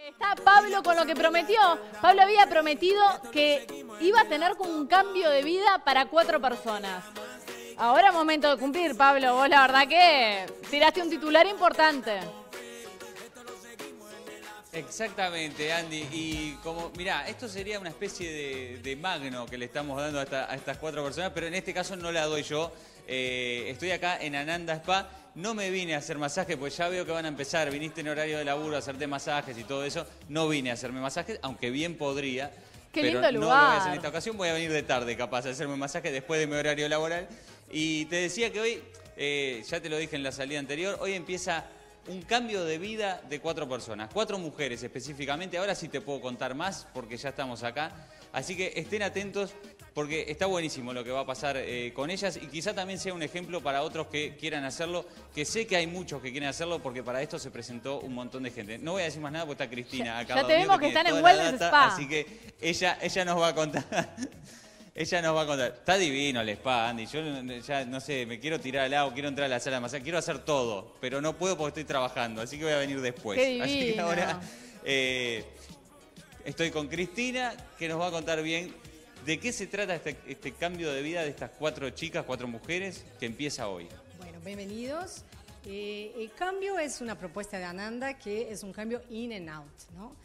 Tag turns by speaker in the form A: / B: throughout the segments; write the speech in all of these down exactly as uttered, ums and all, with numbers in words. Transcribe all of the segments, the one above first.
A: Está Pablo con lo que prometió. Pablo había prometido que iba a tener como un cambio de vida para cuatro personas. Ahora es momento de cumplir, Pablo. Vos la verdad que tiraste un titular importante.
B: Exactamente, Andy. Y como, mirá, esto sería una especie de, de magno que le estamos dando a, esta, a estas cuatro personas, pero en este caso no la doy yo. Eh, estoy acá en Ananda Spa. No me vine a hacer masaje, pues ya veo que van a empezar. Viniste en horario de laburo a hacerte masajes y todo eso. No vine a hacerme masajes, aunque bien podría.
A: Qué
B: pero
A: lindo
B: no
A: lugar.
B: lo voy a hacer en esta ocasión. Voy a venir de tarde, capaz, a hacerme masaje después de mi horario laboral. Y te decía que hoy, eh, ya te lo dije en la salida anterior, hoy empieza un cambio de vida de cuatro personas, cuatro mujeres específicamente. Ahora sí te puedo contar más porque ya estamos acá. Así que estén atentos porque está buenísimo lo que va a pasar eh, con ellas y quizá también sea un ejemplo para otros que quieran hacerlo, que sé que hay muchos que quieren hacerlo porque para esto se presentó un montón de gente. No voy a decir más nada porque está Cristina
A: Ya,
B: acá.
A: ya te vemos que están en Wellness Spa.
B: Así que ella, ella nos va a contar. Ella nos va a contar. Está divino el spa, Andy. Yo ya no sé, me quiero tirar al lado, quiero entrar a la sala de masaje, quiero hacer todo, pero no puedo porque estoy trabajando, así que voy a venir después.
A: Qué divino.
B: Así que ahora eh, estoy con Cristina, que nos va a contar bien de qué se trata este, este cambio de vida de estas cuatro chicas, cuatro mujeres, que empieza hoy.
C: Bueno, bienvenidos. Eh, el cambio es una propuesta de Ananda que es un cambio in and out, ¿no?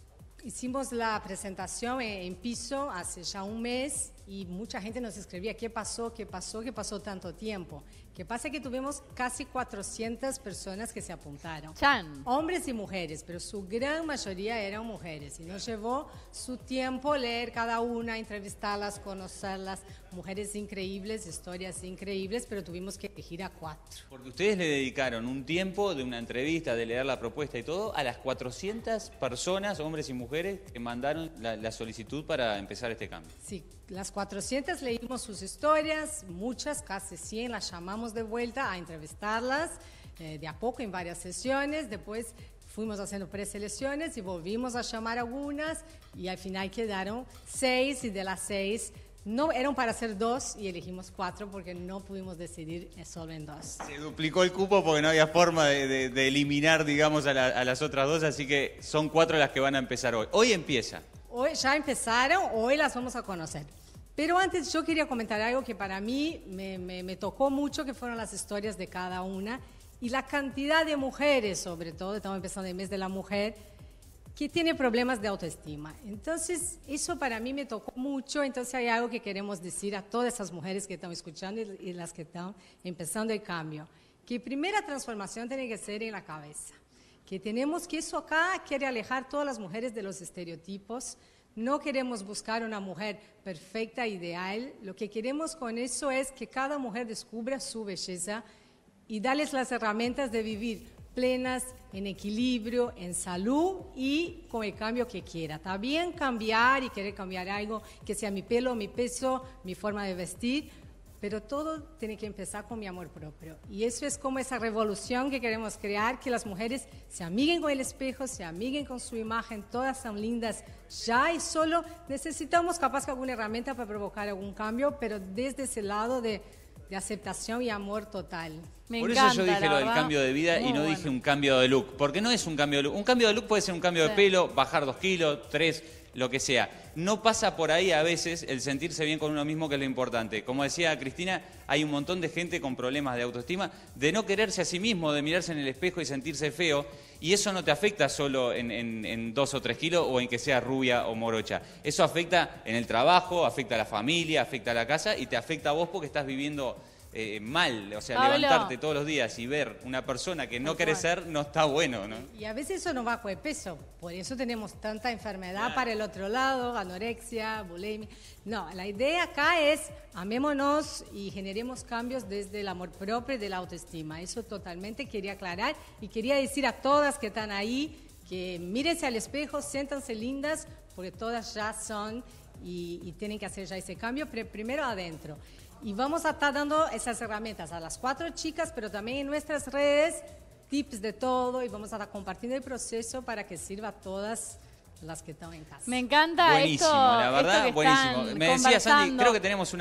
C: Hicimos la presentación en piso hace ya un mes y mucha gente nos escribía qué pasó, qué pasó, qué pasó tanto tiempo. Que pasa que tuvimos casi cuatrocientas personas que se apuntaron.
A: Chan.
C: Hombres y mujeres, pero su gran mayoría eran mujeres. Y nos llevó su tiempo leer cada una, entrevistarlas, conocerlas. Mujeres increíbles, historias increíbles, pero tuvimos que elegir a cuatro.
B: Porque ustedes le dedicaron un tiempo de una entrevista, de leer la propuesta y todo, a las cuatrocientas personas, hombres y mujeres, que mandaron la, la solicitud para empezar este cambio.
C: Sí, las cuatrocientas leímos sus historias, muchas, casi cien, las llamamos de vuelta a entrevistarlas, eh, de a poco en varias sesiones, después fuimos haciendo preselecciones y volvimos a llamar algunas y al final quedaron seis y de las seis no eran para hacer dos y elegimos cuatro porque no pudimos decidir solo en dos.
B: Se duplicó el cupo porque no había forma de, de, de eliminar, digamos, a, la, a las otras dos, así que son cuatro las que van a empezar hoy. Hoy empieza.
C: Hoy ya empezaron, hoy las vamos a conocer. Pero antes yo quería comentar algo que para mí me, me, me tocó mucho, que fueron las historias de cada una y la cantidad de mujeres, sobre todo, estamos empezando el mes de la mujer, que tiene problemas de autoestima. Entonces, eso para mí me tocó mucho, entonces hay algo que queremos decir a todas esas mujeres que están escuchando y, y las que están empezando el cambio, que primera transformación tiene que ser en la cabeza, que tenemos que eso acá quiere alejar todas las mujeres de los estereotipos. No queremos buscar una mujer perfecta, ideal. Lo que queremos con eso es que cada mujer descubra su belleza y darles las herramientas de vivir plenas, en equilibrio, en salud y con el cambio que quiera. Está bien cambiar y querer cambiar algo, que sea mi pelo, mi peso, mi forma de vestir, pero todo tiene que empezar con mi amor propio. Y eso es como esa revolución que queremos crear, que las mujeres se amiguen con el espejo, se amiguen con su imagen, todas son lindas ya y solo necesitamos capaz que alguna herramienta para provocar algún cambio, pero desde ese lado de, de aceptación y amor total.
A: Me
B: Por
A: encanta,
B: eso yo dije
A: la
B: lo del
A: verdad.
B: cambio de vida
A: Muy
B: y no
A: bueno.
B: dije un cambio de look, porque no es un cambio de look. Un cambio de look puede ser un cambio
A: Sí.
B: de pelo, bajar dos kilos, tres, lo que sea. No pasa por ahí a veces el sentirse bien con uno mismo, que es lo importante. Como decía Cristina, hay un montón de gente con problemas de autoestima, de no quererse a sí mismo, de mirarse en el espejo y sentirse feo, y eso no te afecta solo en, en, en dos o tres kilos o en que seas rubia o morocha. Eso afecta en el trabajo, afecta a la familia, afecta a la casa y te afecta a vos porque estás viviendo Eh, mal, o sea,
A: Pablo.
B: levantarte todos los días y ver una persona que no querés ser no está bueno, ¿no?
C: Y a veces eso no va con el peso, por eso tenemos tanta enfermedad para el otro lado, anorexia, bulimia. No, la idea acá es amémonos y generemos cambios desde el amor propio y de la autoestima. Eso totalmente quería aclarar y quería decir a todas que están ahí que mírense al espejo, siéntanse lindas, porque todas ya son y, y tienen que hacer ya ese cambio, pero primero adentro. Y vamos a estar dando esas herramientas a las cuatro chicas, pero también en nuestras redes, tips de todo, y vamos a estar compartiendo el proceso para que sirva a todas las que están en casa.
A: Me encanta
B: Buenísimo,
A: esto,
B: la verdad,
A: esto que
B: buenísimo.
A: están
B: Me decía Sandy,
A: conversando.
B: creo que tenemos unas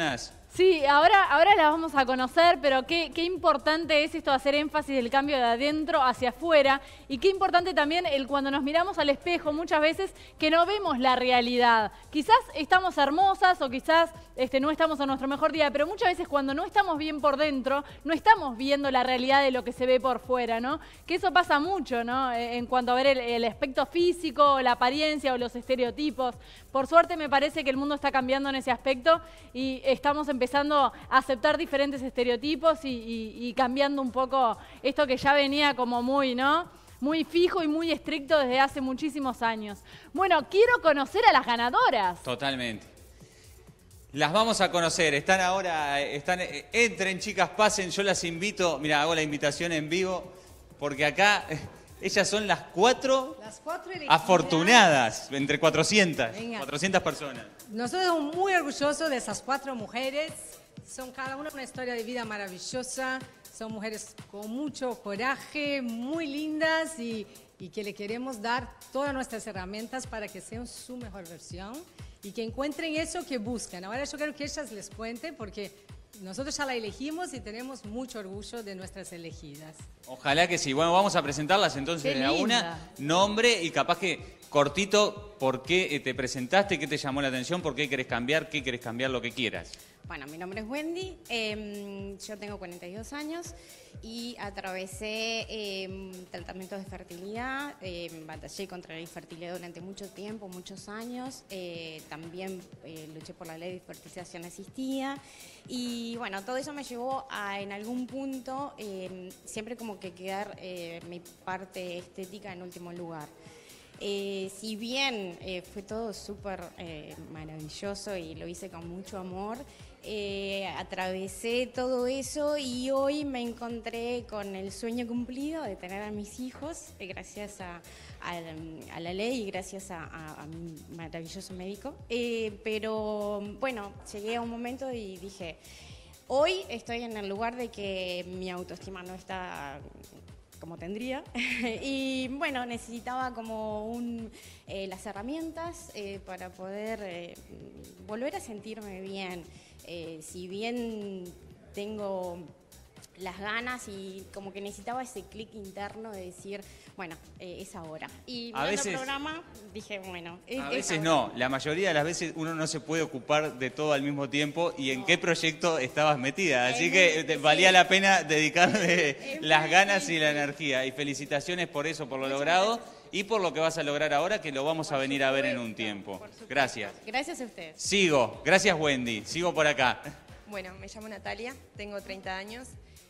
A: Sí, ahora, ahora las vamos a conocer, pero qué, qué importante es esto de hacer énfasis del cambio de adentro hacia afuera y qué importante también el cuando nos miramos al espejo muchas veces que no vemos la realidad. Quizás estamos hermosas o quizás este, no estamos en nuestro mejor día, pero muchas veces cuando no estamos bien por dentro, no estamos viendo la realidad de lo que se ve por fuera, ¿no? Que eso pasa mucho, ¿no? En cuanto a ver el, el aspecto físico, la apariencia o los estereotipos. Por suerte me parece que el mundo está cambiando en ese aspecto y estamos empezando a aceptar diferentes estereotipos y, y, y cambiando un poco esto que ya venía como muy, ¿no? Muy fijo y muy estricto desde hace muchísimos años. Bueno, quiero conocer a las ganadoras.
B: Totalmente. Las vamos a conocer, están ahora, están, entren chicas, pasen, yo las invito, mira, hago la invitación en vivo, porque acá ellas son las cuatro,
C: las cuatro
B: afortunadas, entre cuatrocientas,
C: Venga.
B: cuatrocientas personas.
C: Nosotros estamos muy orgullosos de esas cuatro mujeres, son cada una una historia de vida maravillosa, son mujeres con mucho coraje, muy lindas y, y que le queremos dar todas nuestras herramientas para que sean su mejor versión y que encuentren eso que buscan. Ahora yo quiero que ellas les cuenten porque nosotros ya la elegimos y tenemos mucho orgullo de nuestras elegidas.
B: Ojalá que sí. Bueno, vamos a presentarlas entonces de a una. Nombre y capaz que cortito, ¿por qué te presentaste? ¿Qué te llamó la atención? ¿Por qué querés cambiar? ¿Qué querés cambiar? Lo que quieras.
D: Bueno, mi nombre es Wendy, eh, yo tengo cuarenta y dos años y atravesé eh, tratamientos de fertilidad, eh, batallé contra la infertilidad durante mucho tiempo, muchos años, eh, también eh, luché por la ley de fertilización asistida y bueno, todo eso me llevó a en algún punto eh, siempre como que quedar eh, mi parte estética en último lugar. Eh, si bien eh, fue todo súper eh, maravilloso y lo hice con mucho amor, eh, atravesé todo eso y hoy me encontré con el sueño cumplido de tener a mis hijos, eh, gracias a, a, a la ley y gracias a, a, a mi maravilloso médico. Eh, pero bueno, llegué a un momento y dije, hoy estoy en el lugar de que mi autoestima no está como tendría y bueno, necesitaba como un, eh, las herramientas eh, para poder eh, volver a sentirme bien. Eh, si bien tengo las ganas y como que necesitaba ese clic interno de decir, bueno, eh, es ahora. Y
B: a
D: mirando
B: veces,
D: el programa dije, bueno, es,
B: a
D: es
B: veces
D: ahora.
B: no, la mayoría de las veces uno no se puede ocupar de todo al mismo tiempo y en no. qué proyecto estabas metida, así es que muy, valía sí. la pena dedicarle es las ganas difícil. Y la energía y felicitaciones por eso, por lo Muchas logrado gracias. Y por lo que vas a lograr ahora, que lo vamos por a venir supuesto, a ver en un tiempo. Gracias.
D: Gracias a ustedes.
B: Sigo, gracias Wendy, sigo por acá.
E: Bueno, me llamo Natalia, tengo treinta años.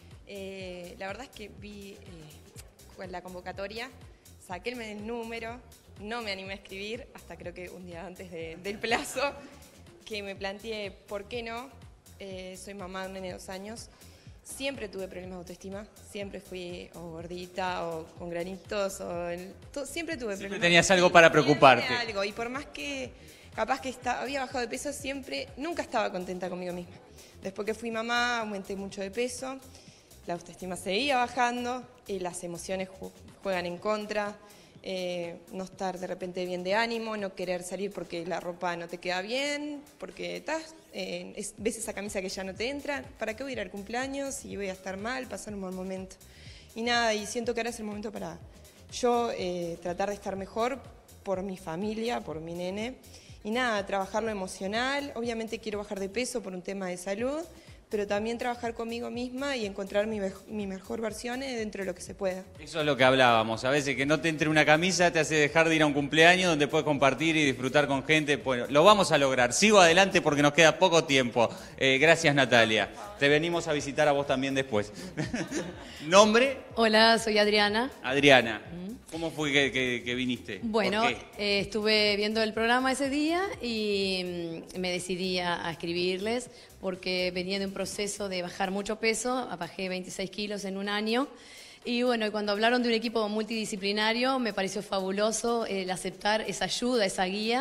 E: Eh, la verdad es que vi eh, la convocatoria, saqué el número, no me animé a escribir, hasta creo que un día antes de, del plazo, que me planteé por qué no. Eh, soy mamá de un nene de dos años, siempre tuve problemas de autoestima, siempre fui o gordita o con granitos, o el, to, siempre tuve
B: siempre
E: problemas.
B: Tenías algo para preocuparte.
E: Algo, y por más que capaz que está, había bajado de peso, siempre, nunca estaba contenta conmigo misma. Después que fui mamá, aumenté mucho de peso. La autoestima seguía bajando, y las emociones juegan en contra, eh, no estar de repente bien de ánimo, no querer salir porque la ropa no te queda bien, porque estás, eh, es, ves esa camisa que ya no te entra, ¿para qué voy a ir al cumpleaños y voy a estar mal, pasar un mal momento? Y nada, y siento que ahora es el momento para yo eh, tratar de estar mejor por mi familia, por mi nene, y nada, trabajar lo emocional, obviamente quiero bajar de peso por un tema de salud, pero también trabajar conmigo misma y encontrar mi, mi mejor versión dentro de lo que se pueda.
B: Eso es lo que hablábamos, a veces que no te entre una camisa te hace dejar de ir a un cumpleaños donde puedes compartir y disfrutar con gente. Bueno, lo vamos a lograr, sigo adelante porque nos queda poco tiempo. Eh, gracias Natalia, te venimos a visitar a vos también después. ¿Nombre?
F: Hola, soy Adriana.
B: Adriana. ¿Cómo fue que, que, que viniste?
F: Bueno, eh, estuve viendo el programa ese día y mm, me decidí a, a escribirles porque venía de un proceso de bajar mucho peso, bajé veintiséis kilos en un año. Y bueno, y cuando hablaron de un equipo multidisciplinario me pareció fabuloso el aceptar esa ayuda, esa guía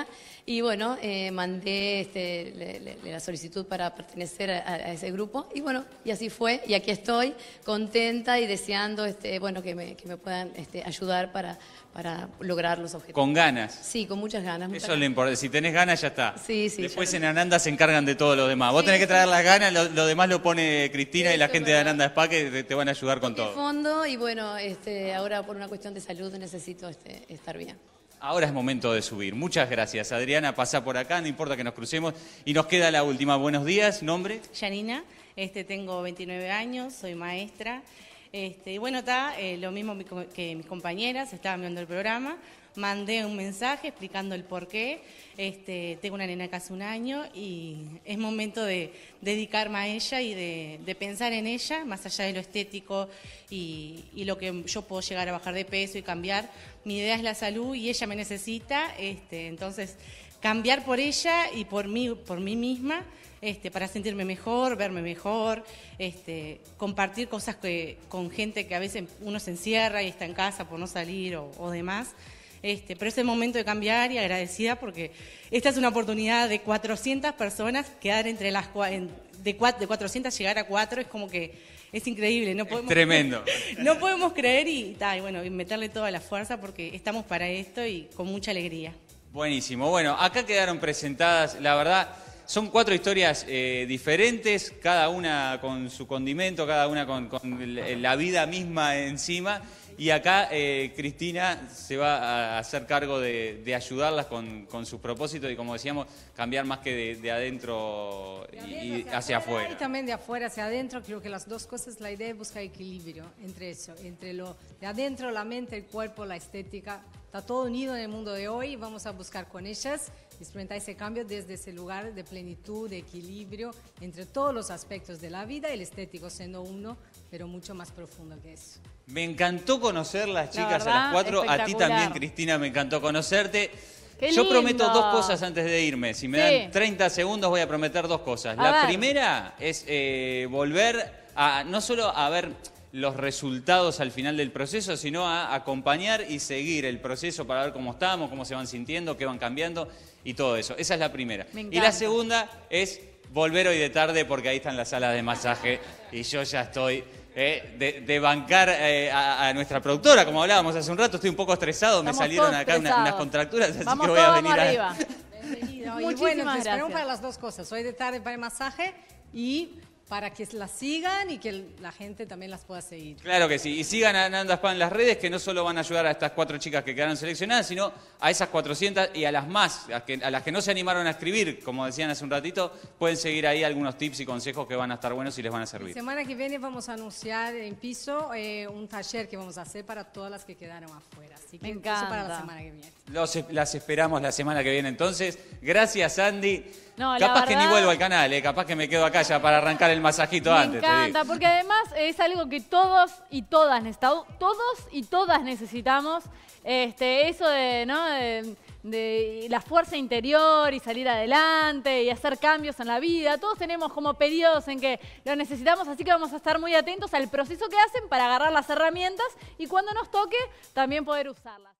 F: Y bueno, eh, mandé este, le, le, la solicitud para pertenecer a, a ese grupo. Y bueno, y así fue. Y aquí estoy, contenta y deseando este, bueno, que, me, que me puedan este, ayudar para, para lograr los objetivos.
B: Con ganas.
F: Sí, con muchas ganas. Muchas
B: Eso es lo importante. Si tenés ganas, ya está.
F: Sí, sí.
B: Después
F: ya...
B: en Ananda se encargan de todo lo demás. Vos
F: sí,
B: tenés que traer
F: sí.
B: las ganas, lo, lo demás lo pone Cristina
F: Sí,
B: y la
F: eso
B: gente
F: es
B: de
F: verdad.
B: Ananda Spa que te, te van a ayudar con
F: Toqué
B: todo.
F: fondo y bueno, este, ahora por una cuestión de salud necesito este, estar bien.
B: Ahora es momento de subir. Muchas gracias, Adriana. Pasá por acá, no importa que nos crucemos. Y nos queda la última. Buenos días, ¿nombre?
G: Yanina, este, tengo veintinueve años, soy maestra. Este, y bueno, está eh, lo mismo que mis compañeras, estaban viendo el programa. Mandé un mensaje explicando el porqué. Este, tengo una nena casi un año y es momento de dedicarme a ella y de, de pensar en ella, más allá de lo estético y, y lo que yo puedo llegar a bajar de peso y cambiar. Mi idea es la salud y ella me necesita, este, entonces cambiar por ella y por mí, por mí misma, este, para sentirme mejor, verme mejor, este, compartir cosas que, con gente que a veces uno se encierra y está en casa por no salir o, o demás. Este, pero es el momento de cambiar y agradecida porque esta es una oportunidad de cuatrocientas personas, quedar entre las en, de, de cuatrocientas llegar a cuatro es como que es increíble. No podemos,
B: es tremendo.
G: No podemos creer y, ta, y bueno, y meterle toda la fuerza porque estamos para esto y con mucha alegría.
B: Buenísimo. Bueno, acá quedaron presentadas, la verdad, son cuatro historias eh, diferentes, cada una con su condimento, cada una con, con la vida misma encima. Y acá eh, Cristina se va a hacer cargo de, de ayudarlas con, con sus propósitos y, como decíamos, cambiar más que de, de adentro y, y hacia, hacia afuera.
C: Y también de afuera hacia adentro. Creo que las dos cosas, la idea es buscar equilibrio entre eso, entre lo de adentro, la mente, el cuerpo, la estética. Está todo unido en el mundo de hoy y vamos a buscar con ellas experimentar ese cambio desde ese lugar de plenitud, de equilibrio entre todos los aspectos de la vida, el estético siendo uno, pero mucho más profundo que eso.
B: Me encantó conocerlas, chicas,
A: verdad,
B: a las cuatro. A ti
A: espectacular.
B: también, Cristina, me encantó conocerte.
A: Qué
B: Yo
A: lindo.
B: prometo dos cosas antes de irme. Si me
A: Sí.
B: dan treinta segundos voy a prometer dos cosas.
A: A
B: La
A: ver.
B: primera es eh, volver a no solo a ver los resultados al final del proceso, sino a acompañar y seguir el proceso para ver cómo estamos, cómo se van sintiendo, qué van cambiando y todo eso. Esa es la primera.
A: Me
B: Y
A: encanta.
B: la segunda es volver hoy de tarde porque ahí están las salas de masaje y yo ya estoy... Eh, de, de bancar eh, a, a nuestra productora, como hablábamos hace un rato, estoy un poco estresado, me
A: Estamos
B: salieron
A: todos
B: acá una-
A: estresados.
B: unas contracturas, así
A: Vamos
B: que voy a
A: todos,
B: venir
A: vamos
B: a...
A: arriba.
C: Bienvenido. Y
A: Muchísimas
C: bueno, te
A: gracias.
C: esperamos para las dos cosas. Hoy de tarde para el masaje y para que las sigan y que la gente también las pueda seguir.
B: Claro que sí, y sigan a Ananda Spa en las redes, que no solo van a ayudar a estas cuatro chicas que quedaron seleccionadas, sino a esas cuatrocientas y a las más, a, que, a las que no se animaron a escribir, como decían hace un ratito, pueden seguir ahí algunos tips y consejos que van a estar buenos y les van a
C: La
B: servir.
C: semana que viene vamos a anunciar en piso eh, un taller que vamos a hacer para todas las que quedaron afuera. Así que
A: Me
C: eso para
A: encanta.
C: la semana que viene.
B: Los, las esperamos la semana que viene entonces. Gracias, Andy.
A: No, la
B: Capaz que ni
A: verdad-
B: vuelvo al canal, eh, capaz que me quedo acá ya para arrancar el masajito
A: Me
B: antes. te digo.
A: encanta, porque además es algo que todos y todas necesitamos, todos y todas necesitamos, este, eso de, ¿no? de, de la fuerza interior y salir adelante y hacer cambios en la vida. Todos tenemos como periodos en que lo necesitamos, así que vamos a estar muy atentos al proceso que hacen para agarrar las herramientas y cuando nos toque también poder usarlas.